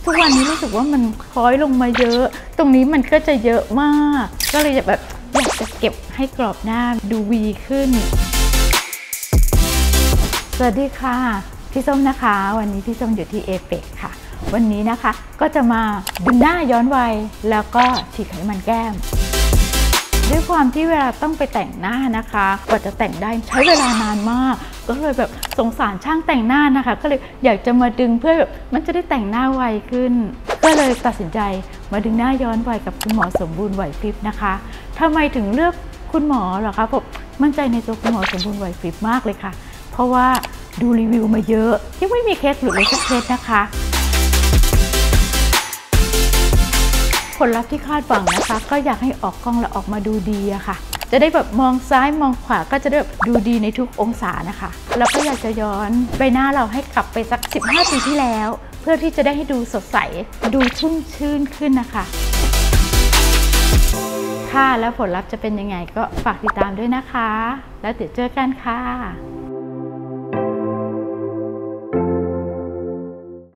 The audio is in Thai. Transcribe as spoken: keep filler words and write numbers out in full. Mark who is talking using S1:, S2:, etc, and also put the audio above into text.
S1: ทุกวันนี้รู้สึกว่ามันคล้อยลงมาเยอะตรงนี้มันก็จะเยอะมากก็เลยแบบอยากจะเก็บให้กรอบหน้าดูวีขึ้นสวัสดีค่ะพี่ส้มนะคะวันนี้พี่ส้มอยู่ที่เอเปกค่ะวันนี้นะคะก็จะมาดึงหน้าย้อนวัยแล้วก็ฉีดไขมันแก้มด้วยความที่เวลาต้องไปแต่งหน้านะคะกว่าจะแต่งได้ใช้เวลานานมากก็เลยแบบสงสารช่างแต่งหน้านะคะก็เลยอยากจะมาดึงเพื่อแบบมันจะได้แต่งหน้าไวขึ้นก็เลยตัดสินใจมาดึงหน้าย้อนวัยกับคุณหมอสมบูรณ์ไหวพริบนะคะทำไมถึงเลือกคุณหมอเหรอคะผมมั่นใจในตัวคุณหมอสมบูรณ์ไหวพริบมากเลยค่ะเพราะว่าดูรีวิวมาเยอะยังไม่มีเคสหลุดเลยสักเคสนะคะผลลัพธ์ที่คาดหวังนะคะก็อยากให้ออกกล้องแล้วออกมาดูดีอะค่ะจะได้แบบมองซ้ายมองขวาก็จะได้แบบดูดีในทุกองศานะคะแล้วก็อยากจะย้อนใบหน้าเราให้กลับไปสักสิบห้าปีที่แล้วเพื่อที่จะได้ให้ดูสดใสดูชุ่มชื่นขึ้นนะคะค่ะแล้วผลลัพธ์จะเป็นยังไงก็ฝากติดตามด้วยนะคะแล้วเดี๋ยวเจอกันค่ะ